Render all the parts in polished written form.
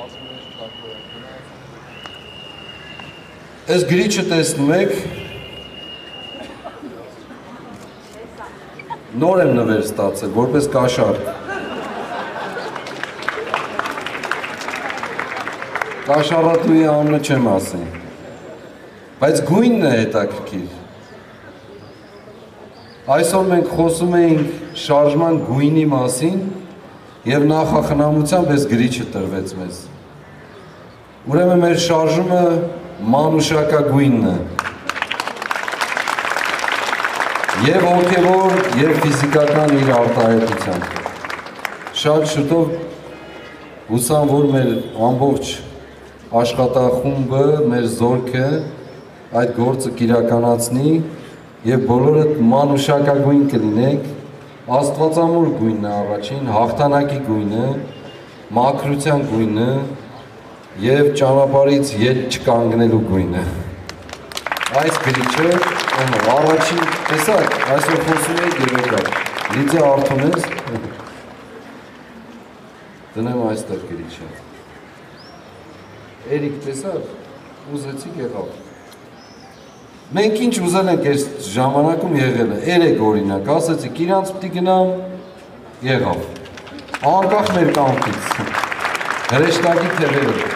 Այս գրիչը տեսնում եք, նոր եմ նվեր ստացել, որպես կաշառք։ Կաշառատուի անունը չեմ ասի, բայց գույնն է հետաքրքիր։ Այսօր մենք խոսում էինք շարժման գույնի մասին և նախախնամությամբ այս գրիչը տրվեց մեզ։ Ուրեմն մեր շարժումը մանուշակագույնն է։ Եվ հոգևոր, և ֆիզիկական իր արտահայտությամբ։ Շատ շուտով հուսամ, որ մեր ամբողջ աշխատախումբը, մեր զորքը այդ գործը կիրականացնի և բոլորդ մանուշակագույն կլինեք, աստվածամոր գույնն է առաջին, հաղթանակի գույնը, մաքրության գույնը և ճանապարհից ետ չկանգնելու գույնը։ Այս գրիչը առաջին, տեսակ, այսօր խոսում եք երեկար, լիձե արդուն ես, դնեմ այստեղ գրիչը։ Էրիկ, տեսակ, ուզեցիք եղավ։ Մենք ինչ ուզել ենք այս ժամանակում եղել է, երեք օրինակ, ասեցիք, իրանց պտի գնամ, եղավ։ Անկախ մեր կամքից, հրեշտակի թևերը։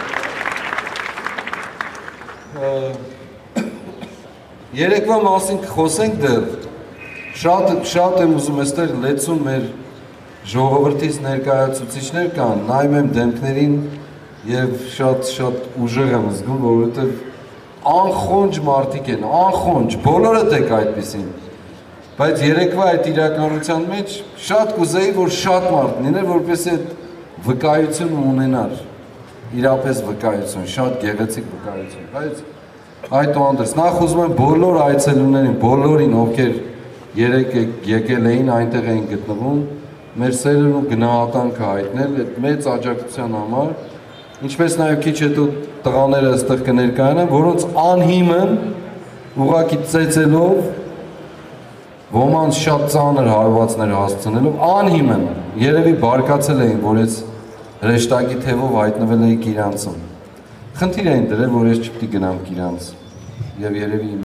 Երեկվա մասին կխոսենք դեռ, շատ եմ ուզում էստեղ լեցուն մեր ժողովրդից ներկայացուցիչներ կան, նայում եմ դեմքներին և շատ ուժեղ եմ զգում, որովհետև անխոնջ մարդիկ են, անխոնջ, բոլորդ եք այդպիսին, բայց երեկվա այդ իրականության մեջ շատ կուզեի, որ շատ մարդ լիներ, որպեսզի այդ վկայությունը ունենար, իրապես վկայություն, շատ գեղեցիկ վկայություն, բայց այդուհանդերձ, նախ ուզում եմ բոլոր այցելուներին, բոլորին, ովքեր երեկ եկել էին, այնտեղ էին գտնվում, մեր սերն ու գնահատանքը հայտնել այդ մեծ աջակցության համար, ինչպես նաև քիչ հետո տղաները այստեղ կներկայանան, որոնց անհիմն ուղղակի ծեծելով, ոմանց շատ ծանր հարվածներ հասցնելով, անհիմն երևի բարկացել էին, որ այս հրեշտակի թևով հայտնվել էիք իրանցում։ Խնդիր էին դրել, որ ես չպետք է գնամ իրանց, և երևի